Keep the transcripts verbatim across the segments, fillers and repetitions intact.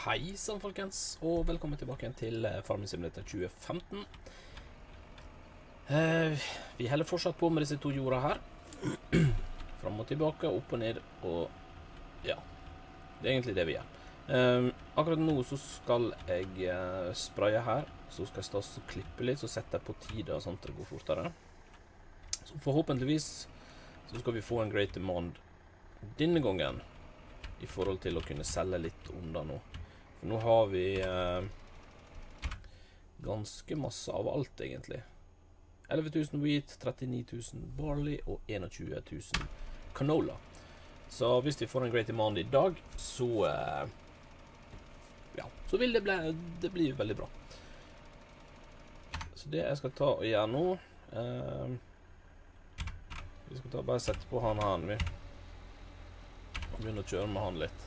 Hei sann folkens, og velkommen tilbake til Farming Simulator tjue femten. eh, Vi heller fortsatt på med disse to jorda her. Fram og tilbake, opp og ned, og ja, det er egentlig det vi gjør. eh, Akkurat nå så skal jeg eh, spraye her. Så skal jeg stå og klippe litt, så setter jeg på tida sånn at det går fortere. Så forhåpentligvis så skal vi få en great demand denne gangen, i forhold til å kunne selge litt unna nå. For nå har vi eh, ganske masse av alt egentlig. elleve tusen wheat, trettini tusen barley og tjueen tusen canola. Så hvis vi får en great demand i dag, så eh, ja, så vil det bli, det bli veldig bra. Så det jeg skal ta og gjøre nå, eh, vi skal ta bare sette på han her vi og begynne å kjøre med han litt.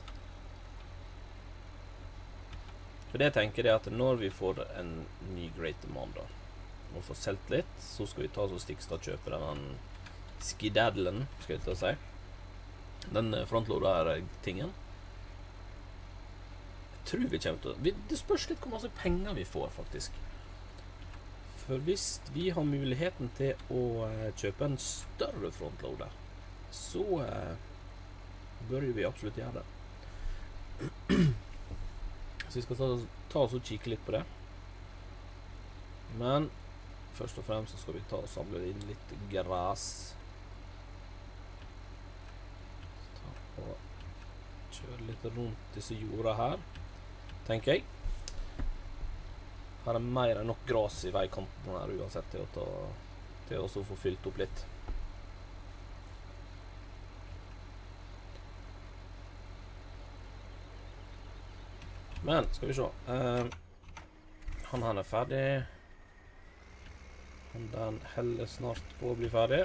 For det jeg tenker er at når vi får en ny great demand da, og får selgt litt, så skal vi ta oss og stikkstad kjøpe den skidaddlen, skal jeg ta å si. Den frontloader-tingen. Jeg tror vi kommer til å... Det spørs litt hvor masse penger vi får, faktisk. For hvis vi har muligheten til å kjøpe en større frontloader, så... bør vi absolutt gjøre det. Så vi skal ta, ta oss og kikke litt på det. Men først og fremst så skal vi ta og samle inn litt gras. Ta og kjøre litt rundt disse jorda her, tenker jeg. Her er mer enn nok gras i veikanten her uansett til å, ta, til å få fylt opp litt. Men, skal vi se. Uh, han her er ferdig. Han den heller snart på å bli ferdig.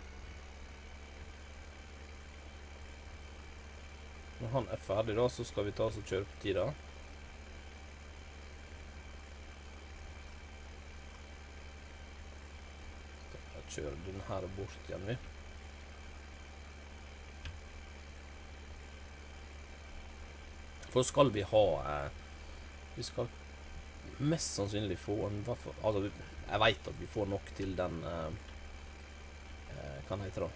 Når han er ferdig da, så skal vi ta oss og kjøre på tida. Da kjører den her bort igjen vi. For skal vi ha eh, vi skal mest sannsynlig få en altså jeg vet at vi får nok til den eh, eh, hva den heter da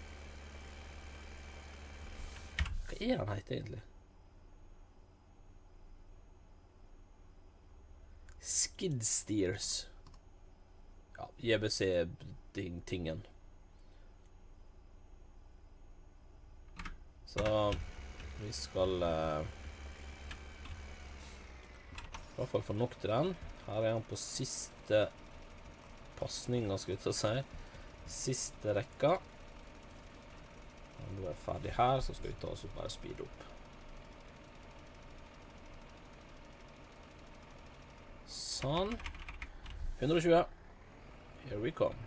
hva er den heter egentlig skid steers ja, J B C-tingen så vi skal eh, i hvert fall få nok til den. Her er han på siste passningen, skal vi ta å si. Siste rekka. Når vi er ferdig her, så skal vi ta oss og bare speede opp. Sånn. hundre og tjue. Here we come.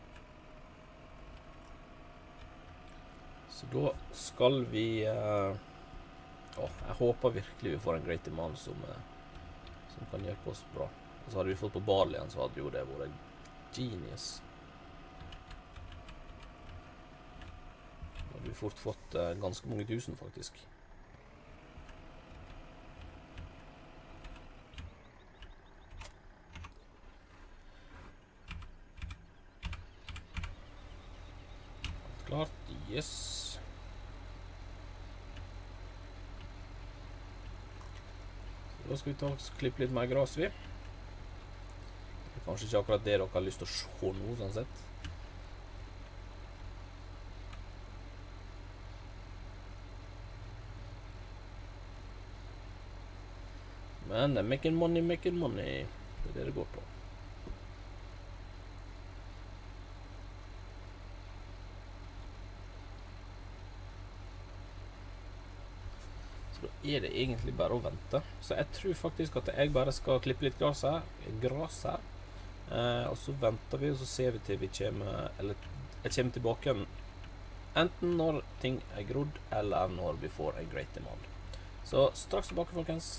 Så da skal vi... Uh, å, jeg håper virkelig vi får en great demand som... Uh, som kan hjelpe oss bra. Og så hadde vi fått på barley igjen, så hadde jo det vært genius. Da hadde vi fort fått uh, ganske mange tusen, faktisk. Alt klart, yes. Da skal vi ta og klippe litt mer gras vi. Det er kanskje ikke akkurat det dere har lyst til å se nå, sånn sett. Men det er making money, making money. Det er det det går på. Er det egentlig bare å vente. Så jeg tror faktisk at jeg bare skal klippe litt gras her, gras her. Eh, og så venter vi, og så ser vi til vi kommer, eller jeg kommer tilbake enten når ting er grodd, eller når vi får en great demand. Så straks tilbake, folkens.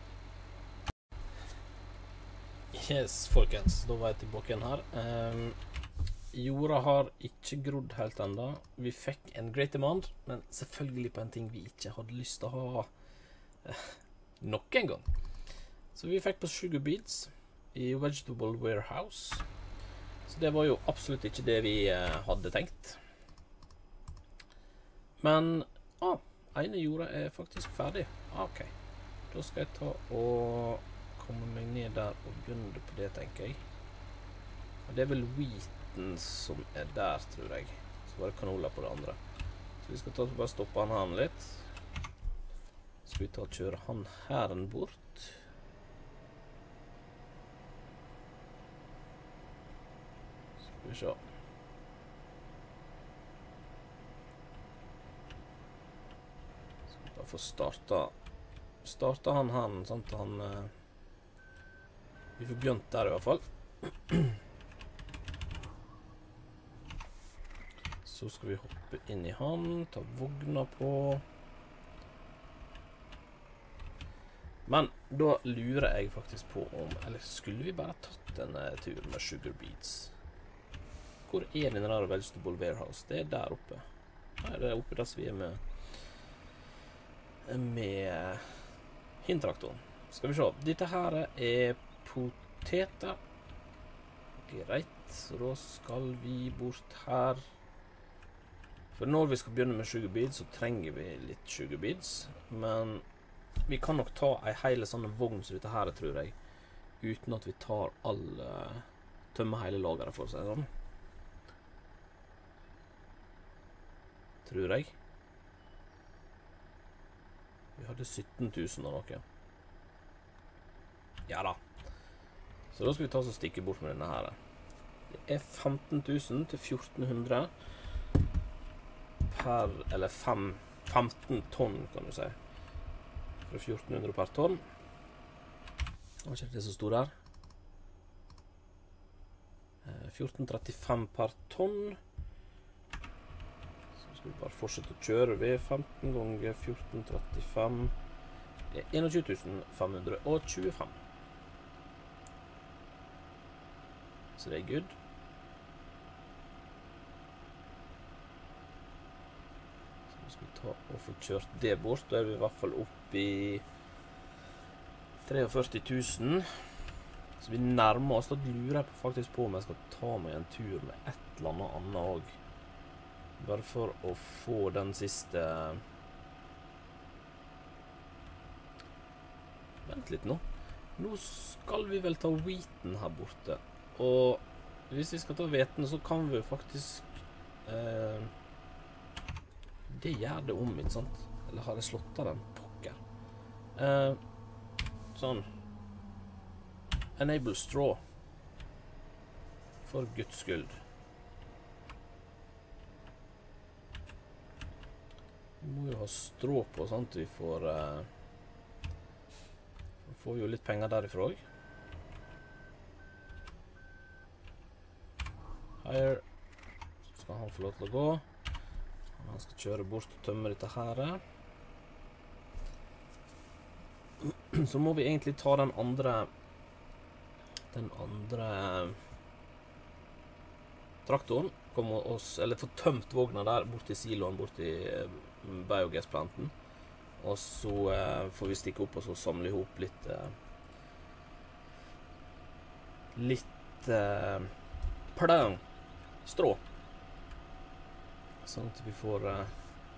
Yes, folkens, da var jeg tilbake igjen her. Eh, jorda har ikke grodd helt enda. Vi fikk en great demand, men selvfølgelig på en ting vi ikke hadde lyst til å ha. Nok en gang. Så vi fikk på sugar beets i Vegetable Warehouse. Så det var jo absolutt ikke det vi eh, hadde tenkt. Men ah, ene jorda er faktisk ferdig. Ah, ok. Da skal jeg ta og komme meg ned der og begynne på det, tenker jeg. Og det er vel wheaten som er der, tror jeg. Så var det kanola på det andre. Så vi skal ta og bare stoppe han her litt. Så skal vi ta og kjøre han her bort. Skal vi se. Skal vi bare få starta starta han her, sånn at han eh, vi får begynt der i hvert fall. Så skal vi hoppe inn i han, ta vogna på. Men da lurer jeg faktisk på om, eller skulle vi bare tatt en uh, tur med sugar beets? Hvor er den der Vegetable Warehouse? Det er der oppe. Her er det oppe der som vi er med med hintraktoren. Skal vi se, dette her er poteter. Greit, så da skal vi bort her. For når vi skal begynne med sugar beets, så trenger vi litt sugar beets. Men vi kan nok ta en hele sånn vogn som dette her, tror jeg. Uten at vi tar alle, tømmer hele lageret for seg, sånn. Tror jeg. Vi hadde sytten tusen av noe. Ja da. Så da skal vi ta oss og stikke bort med denne her. Det er femten tusen til fjorten hundre per, eller fem, femten tonn, kan du si. Fra fjorten hundre per tonn. Hva er ikke det som stod der? fjorten trettifem per tonn. Så skal vi bare fortsette å kjøre ved femten ganger fjorten trettifem. Det er tjueen tusen fem hundre tjuefem. Så det er good. Så nå skal vi ta og få kjørt det bort. Da er vi i hvert fall oppe i førti tusen. Så vi nærmer oss. Da lurer jeg faktisk på om jeg skal ta meg en tur med et eller annet annet også. Bare for å få den siste... Vent litt nå. Nå skal vi vel ta wheaten her borte. Og hvis vi skal ta hveten, så kan vi faktisk eh, det gjør det om, ikke sant? Eller har jeg slått av den? Pokker. Eh, sånn. Enable straw. For Guds skyld. Vi må jo ha strå på, sant? Vi får eh, vi får jo litt penger derifra også. Her skal han få lov til å gå. Han skal kjøre bort og tømme dette her. Så må vi egentlig ta den andre den andre traktoren. Komme oss, eller få tømt vogna der bort til siloen, bort til biogasplanten. Og så eh, får vi stikke opp og så samle ihop litt eh, litt eh, plang. Strå. Sånn at vi får uh,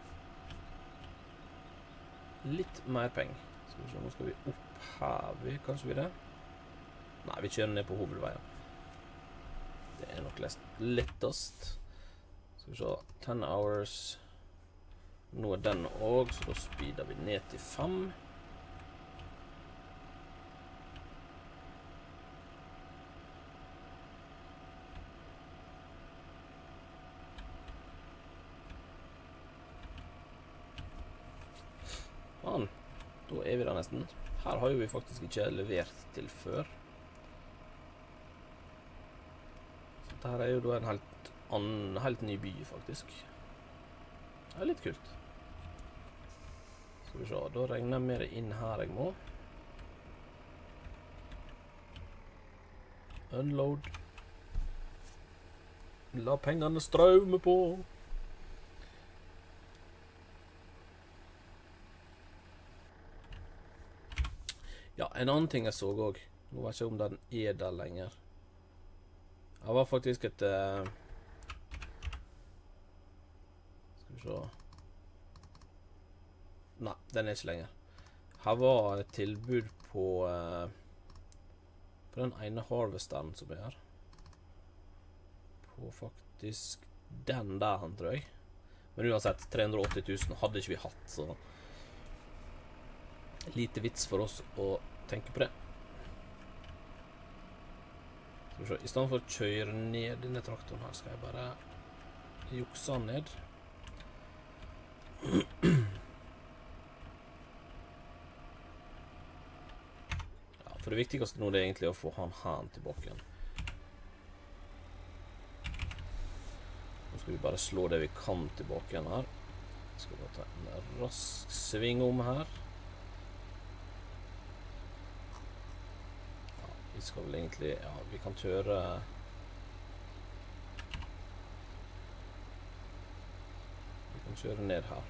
litt mer penger. Skal vi se, nå skal vi opp her, vi, kanskje vi det? Nei, vi kjører ned på hovedveien. Det er nok lettest. Skal vi se, ten hours. Nå er den også, så da speeder vi ned til fem. Da er vi der nesten. Her har jo vi faktisk ikke levert til før. Så dette er jo da en helt, annen, helt ny by, faktisk. Det er litt kult. Skal vi se, da regner jeg med det inn her jeg må. Unload. La pengene strømme på. Ja, en annen ting jeg så også. Nå vet jeg ikke om den er der lenger. Det var faktisk et... Uh, skal vi se... Nei, den er ikke lenger. Her var et tilbud på... Uh, på den ene harvesteren som er her. På faktisk den der, han tror jeg. Men uansett, tre hundre og åtti tusen hadde ikke vi hatt, så... Lite vits for oss å tenke på det. Skal vi se, i stedet for å kjøre ned denne traktoren her, skal jeg bare jukse den ned. Ja, for det viktigste nå det er egentlig å få han her tilbake igjen. Nå skal vi bare slå det vi kan tilbake igjen her. Skal vi ta en rask sving om her. Vi skal vel egentlig, ja, vi kan kjøre Vi kan kjøre ned her.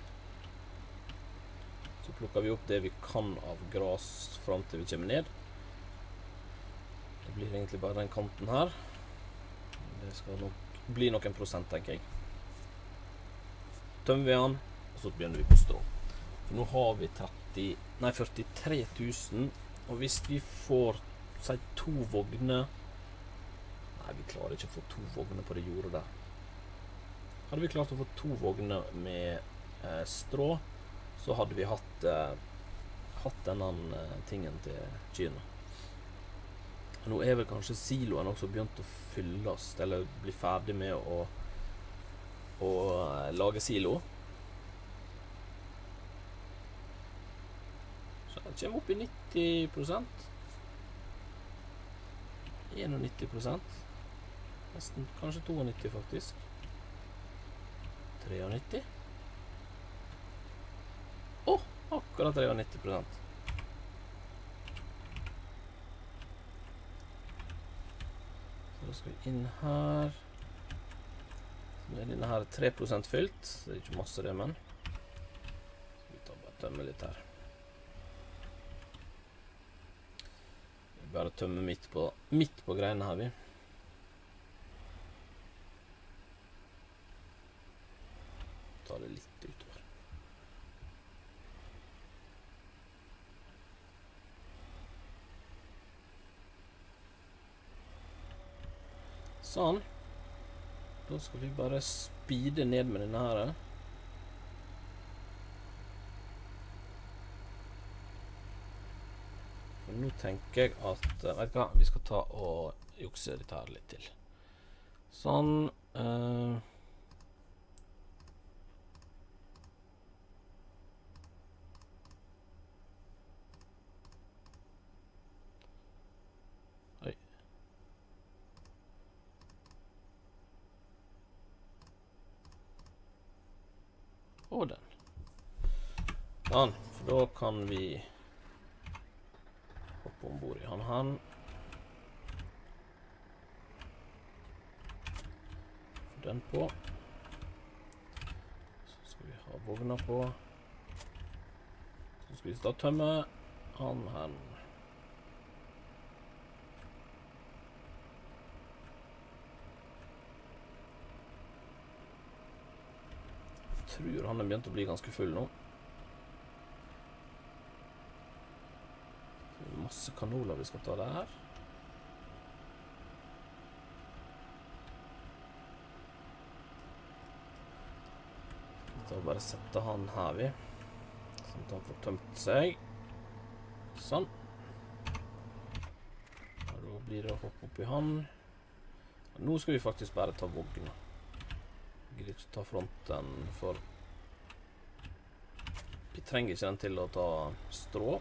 Så plukker vi opp det vi kan av gras frem til vi kommer ned. Det blir egentlig bare den kanten her. Det skal nok bli noen prosent, tenker jeg. Tømmer vi den, og så begynner vi på strå. For nå har vi tretti, nei, førtitre tusen, og hvis vi får si to vogner. Nei, vi klarer ikke å få to vogner på det jordet der. Hadde vi klart å få to vogner med eh, strå, så hadde vi hatt eh, hatt denne eh, tingen til kyrne. Nå er vel kanskje siloen også begynt å fylles, eller bli ferdig med å, å eh, lage silo. Så det kommer opp i nitti prosent. nitti prosent. Nesten, kanskje nittito faktisk. nitti. Åh, oh, akkurat nitti prosent. Så da skal vi inn her. Så er denne her tre prosent fylt. Det er ikke masse det, men. Så vi tar bare tømme litt her. Bare tømme midt på, midt på greiene her, vi. Ta det litt utover. Sånn. Da skal vi bare speede ned med denne her. Nå tenker jeg at, vet du hva, vi skal ta og jukse dette her litt til. Sånn. Uh, oi. Og den. Sånn, for da kan vi ombord i han han. Den på. Så skal vi ha vogna på. Så skal vi da tømme han han. Jeg tror han er begynt å bli ganske full nå. Masse kanoler vi skal ta der. Da bare sette han her vi. Sånn at han får tømt seg. Sånn. Og da blir det å hoppe opp i han. Nå skal vi faktisk bare ta vogna. Vi gidder ikke ta fronten, for vi trenger ikke den til å ta strå.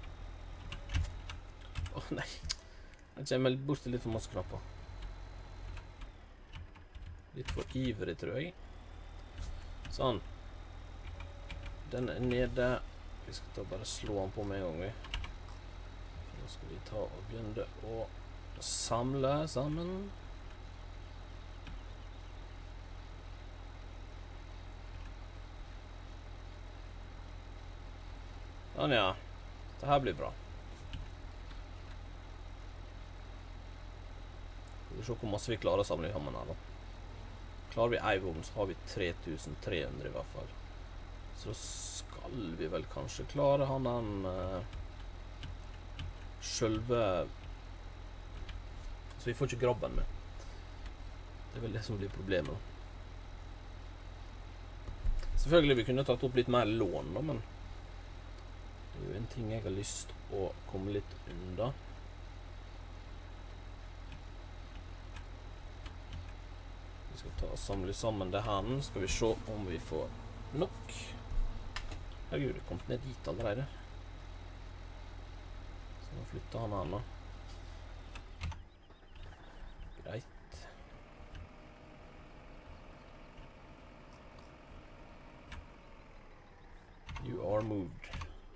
Åh, oh, nei. Jeg kommer litt bort til litt for masse knapper. Litt for ivrig, tror jeg. Sånn. Den er nede. Vi skal ta bare slå den på med en gang, vi. Nå skal vi ta og begynne å samle sammen. Sånn, ja. Dette her blir bra. vi se hvor masse vi klarer å samle i hammen her da. Klarer vi ei vogn, så har vi tre tusen tre hundre i hvert fall. Så da skal vi vel kanskje klare han den uh, selve... Så vi får ikke grabben med. Det er vel det som blir problemet da. Selvfølgelig vi kunne tatt opp litt mer lån da, men det er jo en ting jeg har lyst å komme litt unna. Vi skal ta og samle sammen det her. Skal vi se om vi får nok. Herregud, det kom ned dit allerede. Så nå flytter han her nå. Greit. You are moved.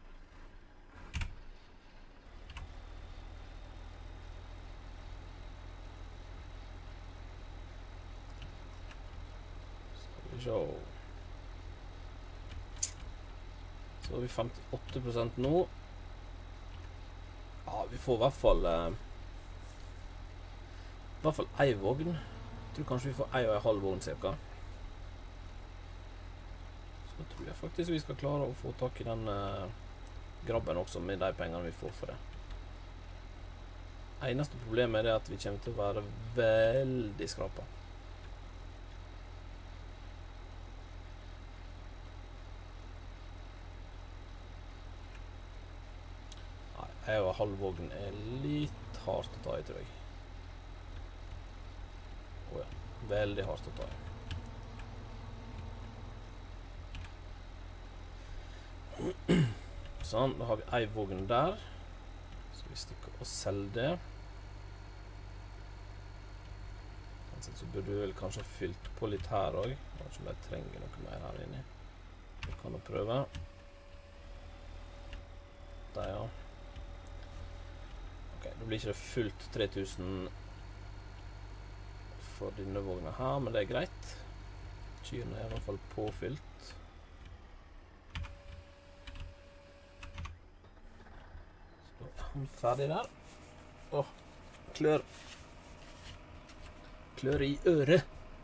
Skal vi se. Så har vi femtiåtte prosent nå. Ja, vi får i hvert fall eh, i hvert fall ei vogn. Jeg tror kanskje vi får ei og ei halv vogn cirka. Så tror jeg faktisk vi skal klare å få tak i den eh, grabben også med de pengene vi får for det. Eneste problemet er at vi kommer til å være veldig skrapa. Jeg og halvvogn er litt hardt å ta i, tror jeg. Åja, veldig hardt å ta i. Sånn, da har vi ei vogn der. Så vi stikker og selger det. Så burde vi vel kanskje ha fylt på litt her også. Jeg vet ikke om jeg trenger noe mer her inne. Vi kan jo prøve. Der, ja. Ok, da blir ikke det fullt tre tusen for denne vogna her, men det er greit. Kyrene er i hvert fall påfylt. Så er han ferdig der. Åh, klør. Klør i øret.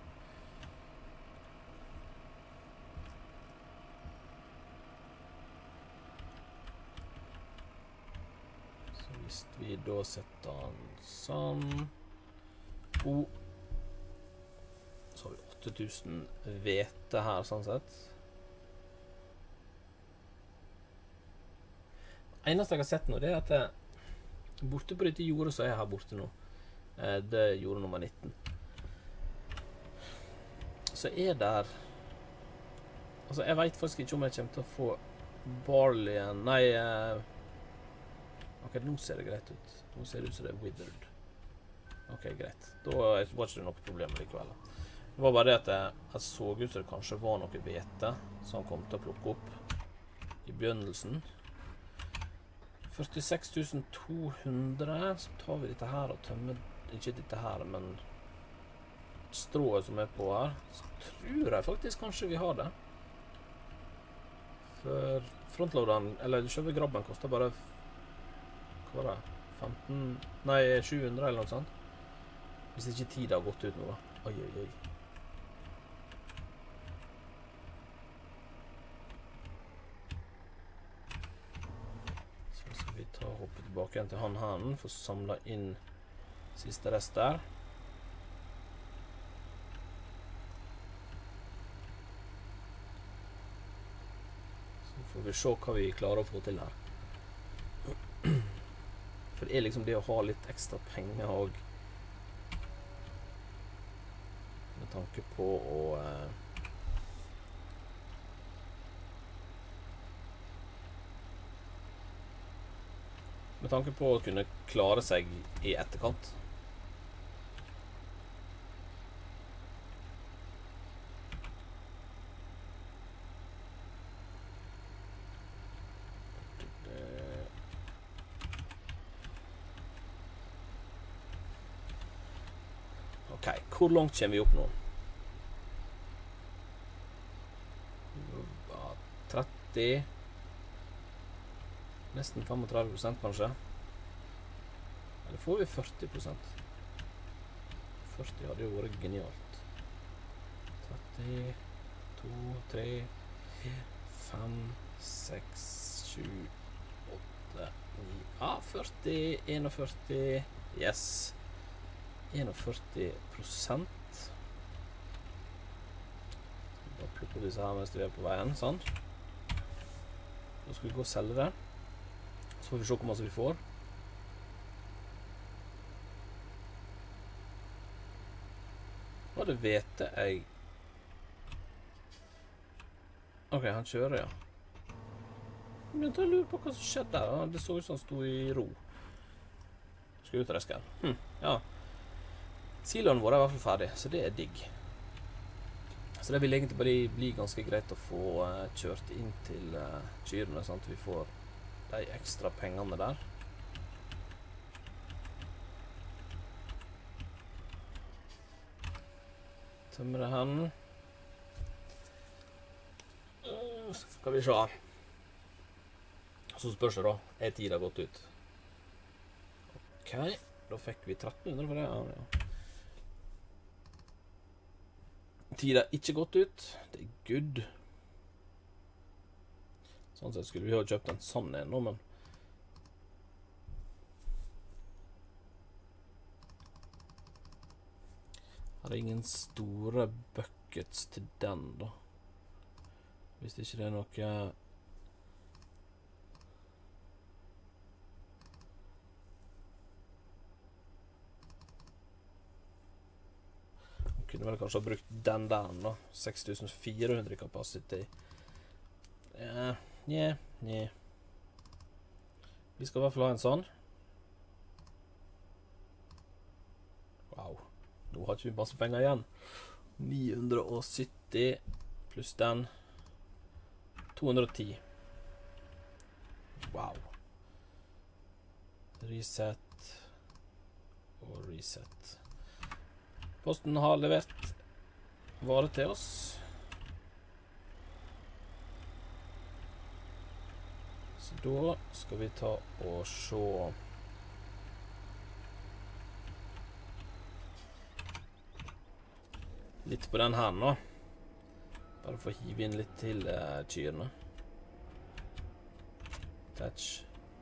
Hvis vi da setter den sånn oh. Så har vi åtte tusen hvete her sånn sett. Det eneste jeg har sett nå, det er at jeg, borte på dette jordet som er her borte nå, det er jordet nummer nitten, så er der, altså jeg vet faktisk ikke om jeg kommer til å få barley, nei, ok, nå ser det greit ut. Nå ser det ut som det er withered. Ok, greit. Da var ikke det noe problem likevel. Det var bare det at jeg, jeg så ut som det kanskje var noe hvete som han kom til å plukke opp i begynnelsen. førtiseks tusen to hundre, så tar vi dette her og tømmer, ikke dette her, men strået som er på her. Så tror jeg faktisk kanskje vi har det. For frontloaderen, eller selve grabben koster bare hva var det? femten, nei, sju hundre eller noe sånt. Hvis ikke tiden har gått ut nå da. Oi, oi, oi. Så skal vi ta og hoppe tilbake igjen til han her, for å samle inn siste rest der. Så får vi se hva vi klarer å få til her. For det er liksom det å ha litt ekstra penger og med tanke på å eh, med tanke på å kunne klare seg i etterkant. Hvor langt kommer vi opp nå? tretti, nesten femogtredve prosent kanskje. Eller får vi førti prosent? førti hadde jo vært genialt. tretti, to, tre, fem, seks, sju, åtte, ni, ah, førti, førti, yes. førti prosent. Da plukker vi disse her mens vi er på veien, sånn. Da skal vi gå og selge det. Så får vi se hvor mye vi får. Og det vet jeg. Ok, han kjører, ja. Men jeg lurer på hva som skjedde der. Det så ut som han stod i ro. Skal ut av resken. Hm, ja. Siloen vår er i hvert fall ferdig, så det er digg. Så det vil egentlig bare bli ganske greit å få uh, kjørt inn til uh, kyrene, sånn at vi får de ekstra pengene der. Tømre hen. Uh, skal vi se. Så spørs det da, er tida gått ut? Ok, da fikk vi tretten hundre for det. Ja, ja. Tida er ikke gått ut. Det er good. Sånn sett skulle vi ha kjøpt en sånn en nå, men har ingen store buckets til den da. Hvis det ikke er noe kunne vel kanskje ha brukt den der da. seks tusen fire hundre kapasitet. Ja, ja, ja. Vi skal i hvert fall ha en sånn. Wow. Nå har ikke vi masse penger igjen. ni hundre sytti pluss den. to hundre ti. Wow. Reset. Og reset. Posten har levert vare til oss. Så da skal vi ta og se litt på den her nå. Bare for å hive inn litt til uh, kyrene. Touch.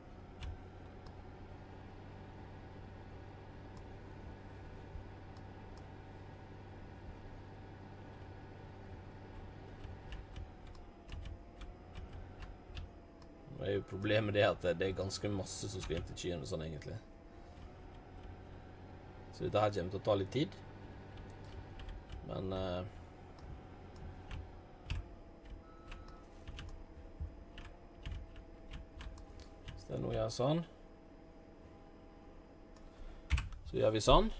Det er jo problemet det at det er ganske masse som skal inn til kyrene sånn egentlig. Så dette her kommer til å ta litt tid. Men uh, hvis det er noe jeg gjør sånn, så gjør vi sånn.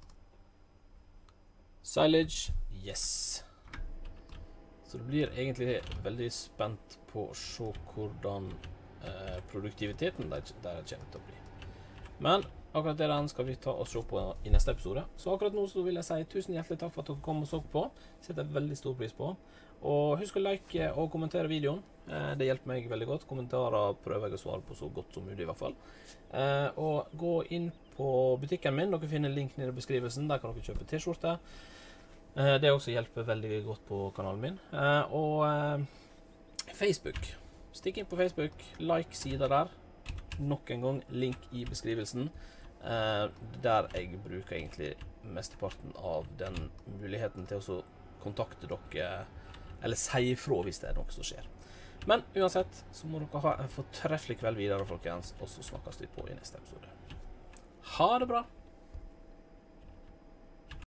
Silage, yes. Så det blir egentlig veldig spent på å se hvordan eh, produktiviteten der, der kommer til å bli. Men akkurat det den skal vi ta og se på i neste episode. Så akkurat nå så vil jeg si tusen hjertelig takk for at dere kom og så på. Setter jeg veldig stor pris på. Og husk å like og kommentere videoen. Eh, det hjelper meg veldig godt. Kommentarer prøver jeg å svare på så godt som mulig i hvert fall. Eh, og gå inn på butikken min. Dere finner link nede i beskrivelsen. Der kan dere kjøpe t-skjorte. Det også hjelper veldig godt på kanalen min. Og Facebook. Stikk inn på Facebook. Like sida der. Nok en gang link i beskrivelsen. Der jeg bruker egentlig mesteparten av den muligheten til å kontakte dere, eller si ifra hvis det er noe som skjer. Men uansett så må dere ha en fortreffelig kveld videre, folkens. Og så snakkes vi på i neste episode. Ha det bra!